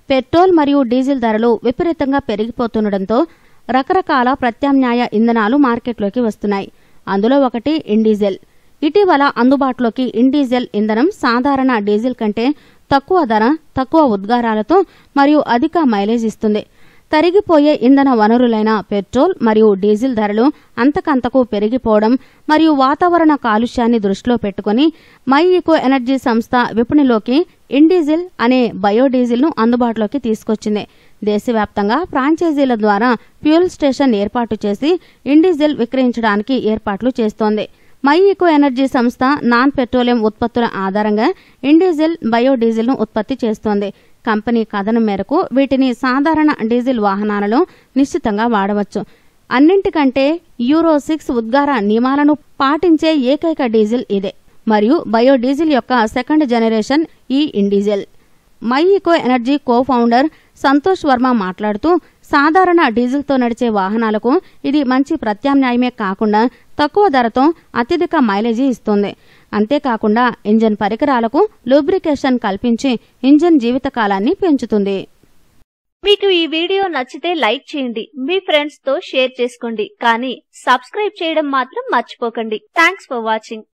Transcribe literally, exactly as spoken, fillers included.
Petrol మరియు diesel ధరలు విపరీతంగా పెరిగిపోతుండటంతో రకరకాల ప్రత్యామ్నాయ ఇంధనాలు మార్కెట్లోకి వస్తున్నాయి. అందులో ఒకటి ఇండిజెల్. ఇటీవల అందుబాటులోకి ఇండిజెల్ ఇంధనం సాధారణ డీజిల్ కంటే తక్కువ ధర, తక్కువ ఉద్గారాలతో మరియు అధిక మైలేజ్ ఇస్తుంది. తరిగిపోయే ఇంధన వనరులైన పెట్రోల్ మరియు డీజిల్ ధరలు అంతకంతకు పెరిగిపోవడం మరియు వాతావరణ కాలుష్యాన్ని దృష్టిలో పెట్టుకుని మై ఈకో ఎనర్జీ సంస్థ విపణిలోకి ఇండిజిల్ అనే బయోడీజిల్ ను అందుబాటులోకి తీసుకొచ్చింది. దేశవ్యాప్తంగా ఫ్రాంచైజీల ద్వారా ఫ్యూయల్ స్టేషన్ ఏర్పాటు చేసి ఇండిజిల్ విక్రయించడానికి ఏర్పాట్లు చేస్తోంది. మై ఈకో ఎనర్జీ సంస్థ నాన్ పెట్రోలియం ఉత్పత్తుల ఆధారంగా ఇండిజిల్ బయోడీజిల్ ను ఉత్పత్తి చేస్తోంది. కంపెనీ కథనం మేరకు వీటిని సాధారణ డీజిల్ వాహనాలలో నిశ్చితంగా వాడవచ్చు. అన్నింటికంటే యూరో సిక్స్ ఉద్గార నియమాలను పాటించే ఏకైక డీజిల్ ఇదే మరియు బయోడీజిల్ యొక్క సెకండ్ జనరేషన్ ఈ Indizel. My eco energy co founder Santosh Varma మాట్లాడుతూ, సాధారణ డీజిల్తో నడిచే వాహనాలకు ఇది మంచి ప్రత్యామ్నాయమే కాకుండా తక్కువ ధరతో అత్యధిక మైలేజీ ఇస్తుంది. అంతేకాకుండా ఇంజన్ పరికరాలకు లూబ్రికేషన్ కల్పించి ఇంజన్ జీవితకాలాన్ని పెంచుతుంది. మీకు ఈ వీడియో నచ్చితే లైక్ చేయండి, మీ ఫ్రెండ్స్ తో షేర్ చేసుకోండి, కానీ సబ్స్క్రైబ్ చేయడం మాత్రం మర్చిపోకండి. Thanks for watching.